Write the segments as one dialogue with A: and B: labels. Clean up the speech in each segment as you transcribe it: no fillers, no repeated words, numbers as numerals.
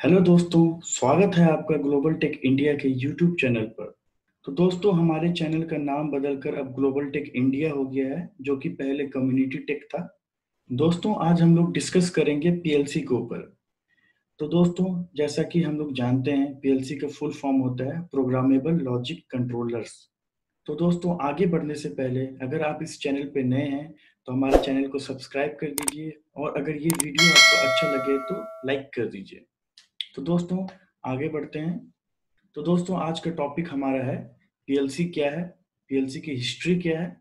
A: Hello दोस्तों, स्वागत है आपका ग्लोबल टेक इंडिया के यूट्यूब चैनल पर। तो दोस्तों, हमारे चैनल का नाम बदलकर अब ग्लोबल टेक इंडिया हो गया है, जो कि पहले कम्युनिटी टेक था। दोस्तों, आज हम लोग डिस्कस करेंगे पीएलसी के ऊपर। तो दोस्तों, जैसा कि हम लोग जानते हैं, पीएलसी का फुल फॉर्म होता है प्रोग्रामेबल लॉजिक कंट्रोलर्स। तो दोस्तों, आगे बढ़ने से पहले अगर आप इस चैनल पे नए हैं तो हमारे चैनल को सब्सक्राइब कर दीजिए, और अगर ये वीडियो आपको अच्छा लगे तो लाइक कर दीजिए। तो दोस्तों, आगे बढ़ते हैं। तो दोस्तों, आज का टॉपिक हमारा है पीएलसी क्या है, पीएलसी की हिस्ट्री क्या है,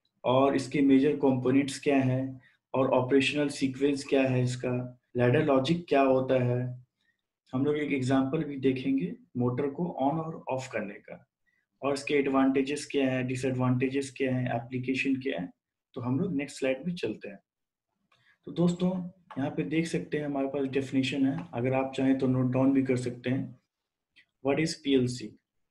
A: और इसके मेजर कंपोनेंट्स क्या हैं, और ऑपरेशनल सीक्वेंस क्या है इसका, लैडर लॉजिक क्या होता है। हम लोग एक एग्जांपल भी देखेंगे मोटर को ऑन और ऑफ करने का, और इसके एडवांटेजेस क्या है, डिसएडवांटेजेस क्या है, एप्लीकेशन क्या है। तो हम लोग नेक्स्ट स्लाइड में चलते हैं। तो दोस्तों, यहाँ पे देख सकते हैं हमारे पास डेफिनेशन है, अगर आप चाहें तो नोट डाउन भी कर सकते हैं। What is PLC?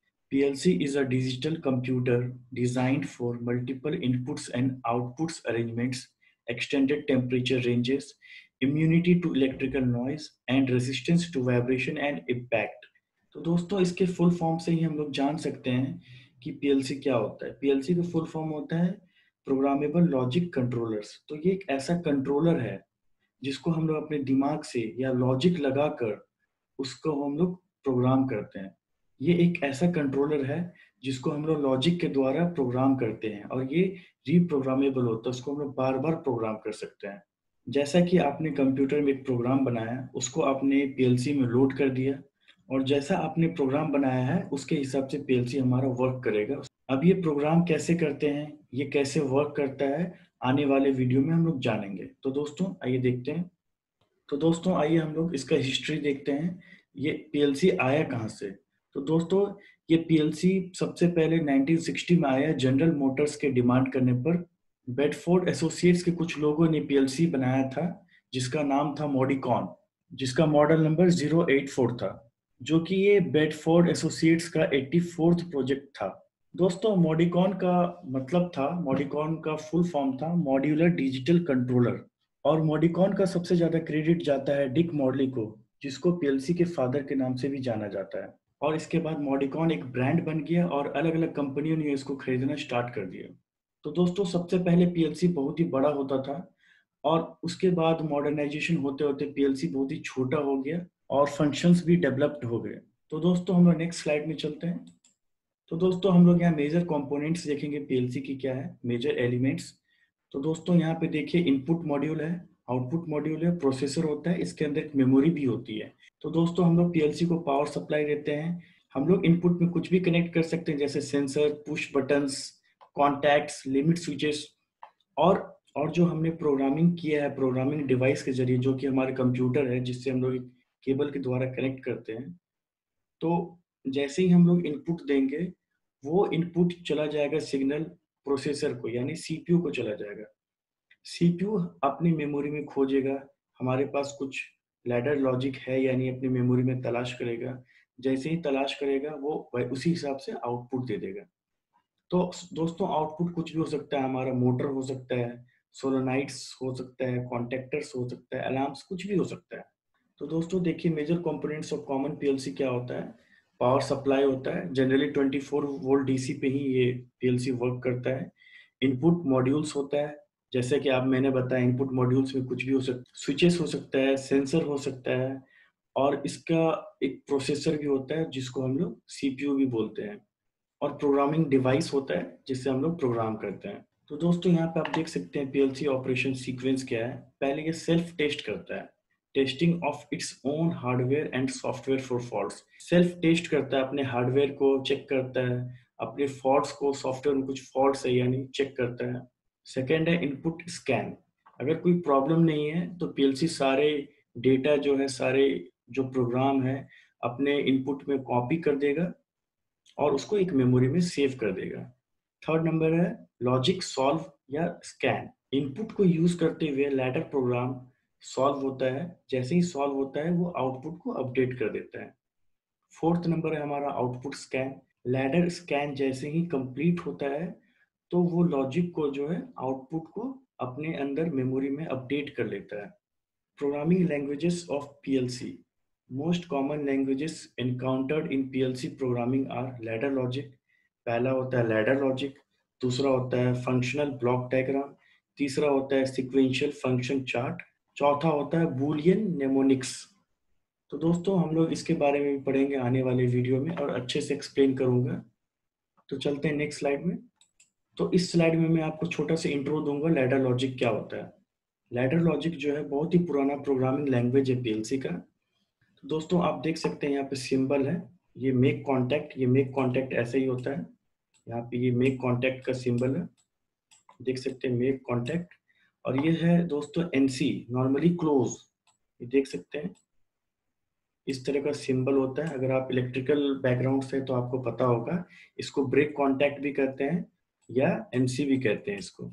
A: PLC is a digital computer designed for multiple inputs and outputs arrangements, extended temperature ranges, immunity to electrical noise, and resistance to vibration and impact. तो दोस्तों, इसके फुल फॉर्म से ही हम लोग जान सकते हैं कि पीएलसी क्या होता है। पीएलसी का फुल फॉर्म होता है प्रोग्रामेबल लॉजिक कंट्रोलर्स। तो ये एक ऐसा कंट्रोलर है जिसको हम लोग अपने दिमाग से या लॉजिक लगाकर उसको हम लोग प्रोग्राम करते हैं। ये एक ऐसा कंट्रोलर है जिसको हम लोग लॉजिक के द्वारा प्रोग्राम करते हैं, और ये रीप्रोग्रामेबल होता है, उसको हम लोग बार बार प्रोग्राम कर सकते हैं। जैसा कि आपने कंप्यूटर में एक प्रोग्राम बनाया, उसको आपने पीएलसी में लोड कर दिया, और जैसा आपने प्रोग्राम बनाया है उसके हिसाब से पीएलसी हमारा वर्क करेगा। अब ये प्रोग्राम कैसे करते हैं, ये कैसे वर्क करता है, आने वाले वीडियो में हम लोग जानेंगे। तो दोस्तों, आइए देखते हैं। तो दोस्तों, आइए हम लोग इसका हिस्ट्री देखते हैं। ये पीएलसी आया कहाँ से? तो दोस्तों, ये पीएलसी सबसे पहले 1960 में आया, जनरल मोटर्स के डिमांड करने पर। बेडफोर्ड एसोसिएट्स के कुछ लोगों ने पीएलसी बनाया था जिसका नाम था मॉडिकॉन, जिसका मॉडल नंबर 084 था, जो कि ये बेडफोर्ड एसोसिएट्स का 84th प्रोजेक्ट था। दोस्तों, मॉडिकॉन का मतलब था, मॉडिकॉन का फुल फॉर्म था मॉड्यूलर डिजिटल कंट्रोलर। और मॉडिकॉन का सबसे ज्यादा क्रेडिट जाता है डिक मॉडली को, जिसको पीएलसी के फादर के नाम से भी जाना जाता है। और इसके बाद मॉडिकॉन एक ब्रांड बन गया और अलग अलग कंपनियों ने इसको खरीदना स्टार्ट कर दिया। तो दोस्तों, सबसे पहले पीएलसी बहुत ही बड़ा होता था, और उसके बाद मॉडर्नाइजेशन होते होते पीएलसी बहुत ही छोटा हो गया, और फंक्शंस भी डेवलप्ड हो गए। तो दोस्तों, हम लोग नेक्स्ट स्लाइड में चलते हैं। तो दोस्तों, हम लोग यहाँ मेजर कंपोनेंट्स देखेंगे पीएलसी की क्या है, मेजर एलिमेंट्स। तो दोस्तों, यहाँ पे देखिए, इनपुट मॉड्यूल है, आउटपुट मॉड्यूल है, प्रोसेसर होता है, इसके अंदर एक मेमोरी भी होती है। तो दोस्तों, हम लोग पीएलसी को पावर सप्लाई देते हैं। हम लोग इनपुट में कुछ भी कनेक्ट कर सकते हैं, जैसे sensor, push buttons, contacts, limit switches, और और जो हमने प्रोग्रामिंग किया है प्रोग्रामिंग डिवाइस के जरिए, जो कि हमारे कंप्यूटर है, जिससे हम लोग केबल के द्वारा कनेक्ट करते हैं। तो जैसे ही हम लोग इनपुट देंगे, वो इनपुट चला जाएगा सिग्नल प्रोसेसर को, यानी सीपीयू को चला जाएगा। सीपीयू अपनी मेमोरी में खोजेगा, हमारे पास कुछ लैडर लॉजिक है यानी अपनी मेमोरी में तलाश करेगा। जैसे ही तलाश करेगा, वो उसी हिसाब से आउटपुट दे देगा। तो दोस्तों, आउटपुट कुछ भी हो सकता है, हमारा मोटर हो सकता है, सोलोनाइट्स हो सकता है, कॉन्टेक्टर्स हो सकता है, अलार्म्स, कुछ भी हो सकता है। तो दोस्तों देखिए, major components of common PLC क्या होता है। पावर सप्लाई होता है, जनरली 24 वोल्ट डीसी पे ही ये पीएलसी वर्क करता है। इनपुट मॉड्यूल्स होता है, जैसे कि आप मैंने बताया, इनपुट मॉड्यूल्स में कुछ भी हो सकता है, स्विचेस हो सकता है, सेंसर हो सकता है, और इसका एक प्रोसेसर भी होता है जिसको हम लोग सीपीयू भी बोलते हैं, और प्रोग्रामिंग डिवाइस होता है जिससे हम लोग प्रोग्राम करते हैं। तो दोस्तों, यहाँ पे आप देख सकते हैं पीएलसी ऑपरेशन सीक्वेंस क्या है। पहले ये सेल्फ टेस्ट करता है, testing of its own hardware and software for faults. Self test करता है, अपने हार्डवेयर को चेक करता है, अपने फॉल्ट्स को, सॉफ्टवेयर में कुछ फॉल्ट्स है यानी चेक करता है। सेकेंड है इनपुट स्कैन। अगर कोई प्रॉब्लम नहीं है तो पीएलसी सारे डेटा जो है, सारे जो प्रोग्राम है, अपने इनपुट में कॉपी कर देगा और उसको एक मेमोरी में सेव कर देगा। थर्ड नंबर है लॉजिक सॉल्व या स्कैन। इनपुट को यूज करते हुए लैडर प्रोग्राम सॉल्व होता है, जैसे ही सॉल्व होता है वो आउटपुट को अपडेट कर देता है। फोर्थ नंबर है हमारा आउटपुट स्कैन। लैडर स्कैन जैसे ही कंप्लीट होता है तो वो लॉजिक को जो है, आउटपुट को अपने अंदर मेमोरी में अपडेट कर लेता है। Programming languages of PLC. Most common languages encountered in PLC programming are ladder logic. पहला होता है लैडर लॉजिक, दूसरा होता है फंक्शनल ब्लॉक डायग्राम, तीसरा होता है सीक्वेंशियल फंक्शन चार्ट, चौथा होता है बूलियन नेमोनिक्स। तो दोस्तों हम लोग इसके बारे में भी पढ़ेंगे आने वाले वीडियो में और अच्छे से एक्सप्लेन करूंगा। तो चलते हैं नेक्स्ट स्लाइड में। तो इस स्लाइड में मैं आपको छोटा सा इंट्रो दूंगा लैडर लॉजिक क्या होता है। लैडर लॉजिक जो है बहुत ही पुराना प्रोग्रामिंग लैंग्वेज है पीएलसी का। तो दोस्तों आप देख सकते हैं यहाँ पे सिंबल है, ये मेक कांटेक्ट, ये मेक कांटेक्ट ऐसे ही होता है। यहाँ पे ये मेक कांटेक्ट का सिंबल है, देख सकते हैं मेक कांटेक्ट। और ये है दोस्तों एनसी, नॉर्मली क्लोज, ये देख सकते हैं इस तरह का सिंबल होता है। अगर आप इलेक्ट्रिकल बैकग्राउंड से तो आपको पता होगा, इसको ब्रेक कांटेक्ट भी कहते हैं या एनसी भी कहते हैं इसको।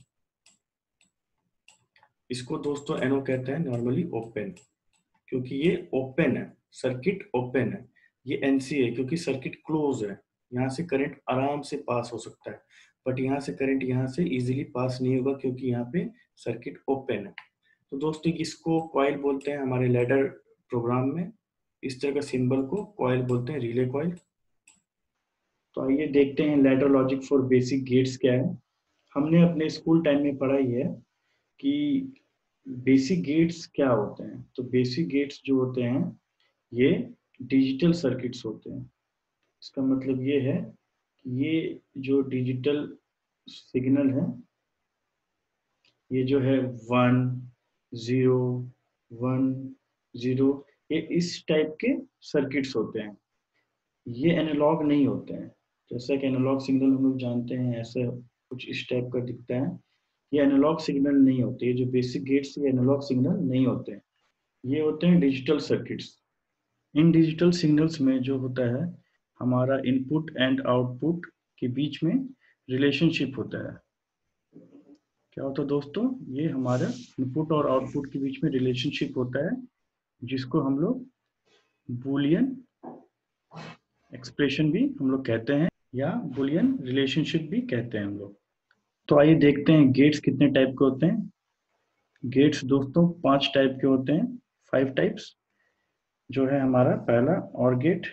A: इसको दोस्तों एनओ कहते हैं नॉर्मली ओपन, क्योंकि ये ओपन है, सर्किट ओपन है। ये एनसी है क्योंकि सर्किट क्लोज है, यहाँ से करंट आराम से पास हो सकता है। बट यहाँ से करंट यहाँ से इजीली पास नहीं होगा क्योंकि यहाँ पे सर्किट ओपन है। तो दोस्तों इसको कॉइल बोलते हैं हमारे लैडर प्रोग्राम में। इस तरह का सिंबल को कॉइल बोलते हैं, रिले कॉइल। तो आइए देखते हैं ladder logic for basic gates क्या है। हमने अपने स्कूल टाइम में पढ़ा ही है कि बेसिक गेट्स क्या होते हैं। तो बेसिक गेट्स जो होते हैं ये डिजिटल सर्किट्स होते हैं। इसका मतलब ये है कि ये जो डिजिटल सिग्नल है, ये जो है 1 0 1 0, ये इस टाइप के सर्किट्स होते हैं। ये एनालॉग नहीं होते हैं। जैसा कि एनालॉग सिग्नल हम लोग जानते हैं ऐसे कुछ इस टाइप का दिखता है। ये एनालॉग सिग्नल नहीं होते, ये जो बेसिक गेट्स ये एनालॉग सिग्नल नहीं होते हैं। ये होते हैं डिजिटल सर्किट्स। इन डिजिटल सिग्नल्स में जो होता है हमारा इनपुट एंड आउटपुट के बीच में रिलेशनशिप होता है। क्या होता है दोस्तों, ये हमारा इनपुट और आउटपुट के बीच में रिलेशनशिप होता है, जिसको हम लोग बूलियन एक्सप्रेशन भी हम लोग कहते हैं या बूलियन रिलेशनशिप भी कहते हैं हम लोग। तो आइए देखते हैं गेट्स कितने टाइप के होते हैं। गेट्स दोस्तों 5 टाइप के होते हैं, 5 टाइप्स। जो है हमारा पहला और गेट,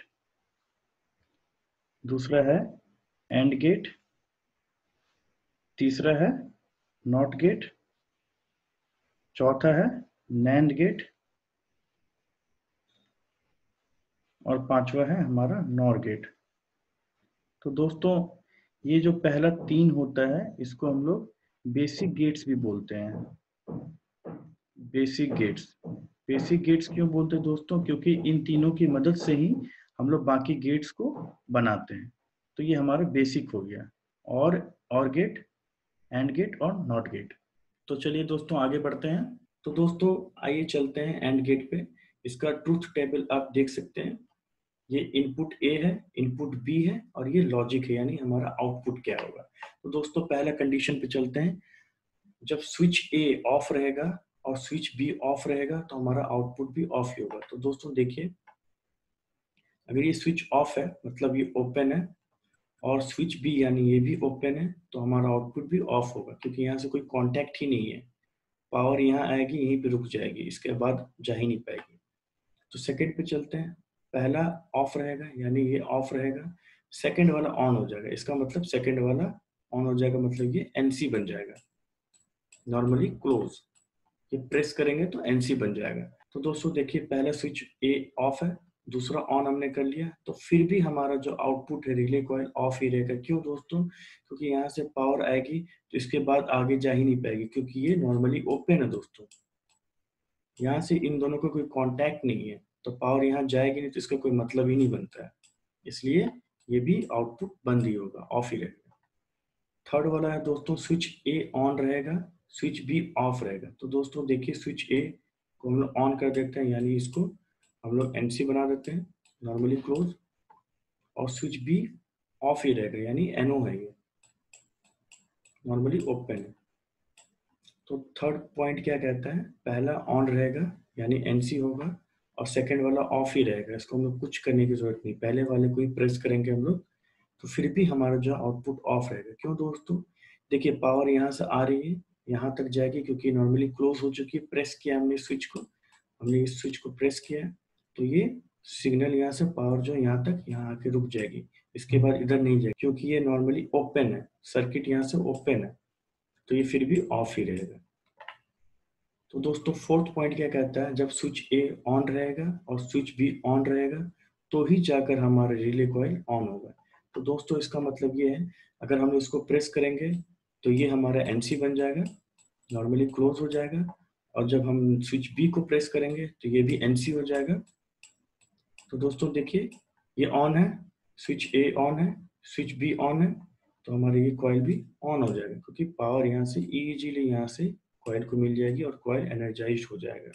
A: दूसरा है एंड गेट, तीसरा है नॉट गेट, चौथा है नैंड गेट, और पांचवा है हमारा नॉर गेट। तो दोस्तों ये जो पहला 3 होता है इसको हम लोग बेसिक गेट्स भी बोलते हैं। बेसिक गेट्स, बेसिक गेट्स क्यों बोलते हैं दोस्तों, क्योंकि इन तीनों की मदद से ही हम लोग बाकी गेट्स को बनाते हैं। तो ये हमारा बेसिक हो गया, और गेट, एंड गेट और नॉट गेट। तो चलिए दोस्तों आगे बढ़ते हैं। तो दोस्तों आइए चलते हैं एंड गेट पे। इसका ट्रूथ टेबल आप देख सकते हैं। ये इनपुट ए है, इनपुट बी है, और ये लॉजिक है, यानी हमारा आउटपुट क्या होगा। तो दोस्तों पहला कंडीशन पे चलते हैं। जब स्विच ए ऑफ रहेगा और स्विच बी ऑफ रहेगा तो हमारा आउटपुट भी ऑफ ही होगा। तो दोस्तों देखिए, अगर ये स्विच ऑफ है मतलब ये ओपन है, और स्विच बी यानी ये भी ओपन है, तो हमारा आउटपुट भी ऑफ होगा क्योंकि यहाँ से कोई कांटेक्ट ही नहीं है। पावर यहाँ आएगी, यहीं पे रुक जाएगी, इसके बाद जा ही नहीं पाएगी। तो सेकंड पे चलते हैं। पहला ऑफ रहेगा यानी ये ऑफ रहेगा, सेकंड वाला ऑन हो जाएगा, इसका मतलब सेकंड वाला ऑन हो जाएगा, मतलब ये एनसी बन जाएगा, नॉर्मली क्लोज। ये प्रेस करेंगे तो एनसी बन जाएगा। तो दोस्तों देखिए, पहला स्विच ए ऑफ है, दूसरा ऑन हमने कर लिया, तो फिर भी हमारा जो आउटपुट है रिले कॉइल ऑफ ही रहेगा। क्यों दोस्तों, क्योंकि यहाँ से पावर आएगी तो इसके बाद आगे जा ही नहीं पाएगी, क्योंकि ये नॉर्मली ओपन है दोस्तों। यहाँ से इन दोनों का कोई कांटेक्ट नहीं है, तो पावर यहाँ जाएगी नहीं, तो इसका कोई मतलब ही नहीं बनता है। इसलिए ये भी आउटपुट बंद ही होगा, ऑफ ही रहेगा। थर्ड वाला है दोस्तों, स्विच ए ऑन रहेगा, स्विच बी ऑफ रहेगा। तो दोस्तों देखिए, स्विच ए को हम लोग ऑन कर देते हैं, यानी इसको हम लोग एनसी बना देते हैं, नॉर्मली क्लोज, और स्विच बी ऑफ ही रहेगा, यानी एनओ है, ये नॉर्मली ओपन है। तो थर्ड पॉइंट क्या कहता है, पहला ऑन रहेगा यानी एनसी होगा, और सेकंड वाला ऑफ ही रहेगा, इसको हम लोग कुछ करने की जरूरत नहीं, पहले वाले को ही प्रेस करेंगे हम लोग, तो फिर भी हमारा जो आउटपुट ऑफ रहेगा। क्यों दोस्तों, देखिए पावर यहाँ से आ रही है, यहाँ तक जाएगी क्योंकि नॉर्मली क्लोज हो चुकी है, प्रेस किया हमने स्विच को, हमने इस स्विच को प्रेस किया है, तो ये सिग्नल यहाँ से पावर जो यहाँ तक यहाँ आके रुक जाएगी, इसके बाद इधर नहीं जाएगी क्योंकि ये नॉर्मली ओपन है, सर्किट यहाँ से ओपन है, तो ये फिर भी ऑफ ही रहेगा। तो दोस्तों फोर्थ पॉइंट क्या कहता है, जब स्विच ए ऑन रहेगा और स्विच बी ऑन रहेगा तो ही जाकर हमारा रिले कॉइल ऑन होगा। तो दोस्तों इसका मतलब ये है, अगर हम इसको प्रेस करेंगे तो ये हमारा एनसी बन जाएगा, नॉर्मली क्लोज हो जाएगा, और जब हम स्विच बी को प्रेस करेंगे तो ये भी एनसी हो जाएगा। तो दोस्तों देखिए ये ऑन है, स्विच ए ऑन है, स्विच बी ऑन है, तो हमारा ये कॉइल भी ऑन हो जाएगा क्योंकि पावर यहाँ से इजीली यहाँ से कॉइल को मिल जाएगी और कॉइल एनर्जाइज हो जाएगा।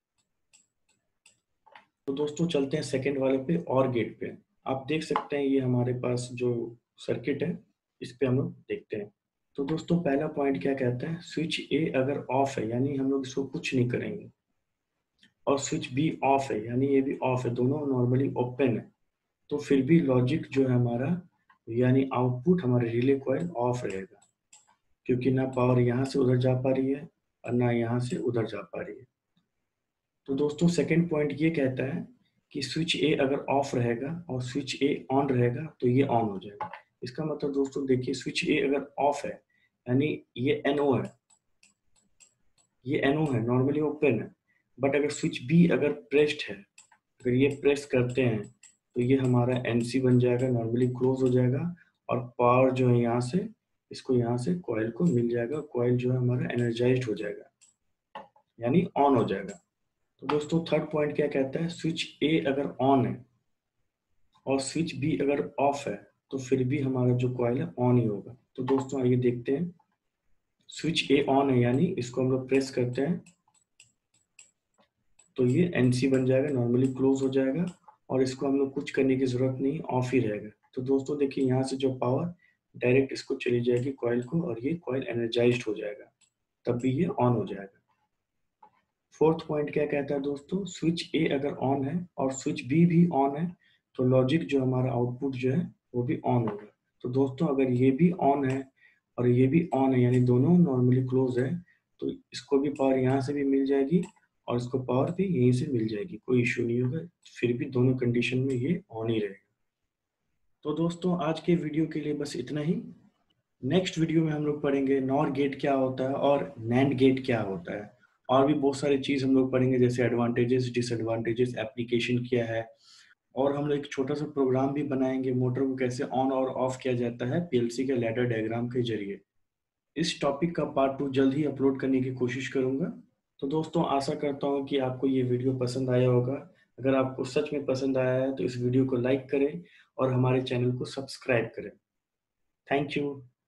A: तो दोस्तों चलते हैं सेकेंड वाले पे, और गेट पे। आप देख सकते हैं ये हमारे पास जो सर्किट है, इस पे हम लोग देखते हैं। तो दोस्तों पहला पॉइंट क्या कहता है, स्विच ए अगर ऑफ है यानी हम लोग इसको कुछ नहीं करेंगे, और स्विच बी ऑफ है यानी ये भी ऑफ है, दोनों नॉर्मली ओपन है, तो फिर भी लॉजिक जो है हमारा यानी आउटपुट हमारे रिले कॉइल ऑफ रहेगा, क्योंकि ना पावर यहाँ से उधर जा पा रही है और ना यहाँ से उधर जा पा रही है। तो दोस्तों सेकंड पॉइंट ये कहता है कि स्विच ए अगर ऑफ रहेगा और स्विच ए ऑन रहेगा तो ये ऑन हो जाएगा। इसका मतलब दोस्तों देखिए, स्विच ए अगर ऑफ है यानी ये NO है, ये NO है, नॉर्मली ओपन है, बट अगर स्विच बी अगर प्रेस्ड है, अगर ये प्रेस करते हैं तो ये हमारा NC बन जाएगा, नॉर्मली क्लोज हो जाएगा, और पावर जो है यहाँ से इसको यहाँ से कॉइल को मिल जाएगा, कॉइल जो है हमारा एनर्जाइज्ड हो जाएगा यानी ऑन हो जाएगा। तो दोस्तों थर्ड पॉइंट क्या कहता है, स्विच ए अगर ऑन है और स्विच बी अगर ऑफ है तो फिर भी हमारा जो कॉइल है ऑन ही होगा। तो दोस्तों आइए देखते हैं, स्विच ए ऑन है यानी इसको हम लोग प्रेस करते हैं तो ये NC बन जाएगा, नॉर्मली क्लोज हो जाएगा, और इसको हम लोग कुछ करने की जरूरत नहीं, ऑफ ही रहेगा। तो दोस्तों देखिए यहाँ से जो पावर डायरेक्ट इसको चली जाएगी कॉइल को, और ये कॉइल एनर्जाइज्ड हो जाएगा, तब भी ये ऑन हो जाएगा। फोर्थ पॉइंट क्या कहता है दोस्तों, स्विच ए अगर ऑन है और स्विच बी भी ऑन है तो लॉजिक जो हमारा आउटपुट जो है वो भी ऑन होगा। तो दोस्तों अगर ये भी ऑन है और ये भी ऑन है यानी दोनों नॉर्मली क्लोज है, तो इसको भी पावर यहाँ से भी मिल जाएगी और इसको पावर भी यहीं से मिल जाएगी, कोई इश्यू नहीं होगा, फिर भी दोनों कंडीशन में ये ऑन ही रहेगा। तो दोस्तों आज के वीडियो के लिए बस इतना ही। नेक्स्ट वीडियो में हम लोग पढ़ेंगे नॉर गेट क्या होता है और नैंड गेट क्या होता है, और भी बहुत सारी चीज हम लोग पढ़ेंगे जैसे एडवांटेजेस, डिसएडवांटेजेस, एप्लीकेशन क्या है, और हम लोग एक छोटा सा प्रोग्राम भी बनाएंगे मोटर को कैसे ऑन और ऑफ किया जाता है पीएलसी के लैडर डायग्राम के जरिए। इस टॉपिक का पार्ट 2 जल्द ही अपलोड करने की कोशिश करूंगा। तो दोस्तों आशा करता हूँ कि आपको ये वीडियो पसंद आया होगा। अगर आपको सच में पसंद आया है तो इस वीडियो को लाइक करें और हमारे चैनल को सब्सक्राइब करें। Thank you.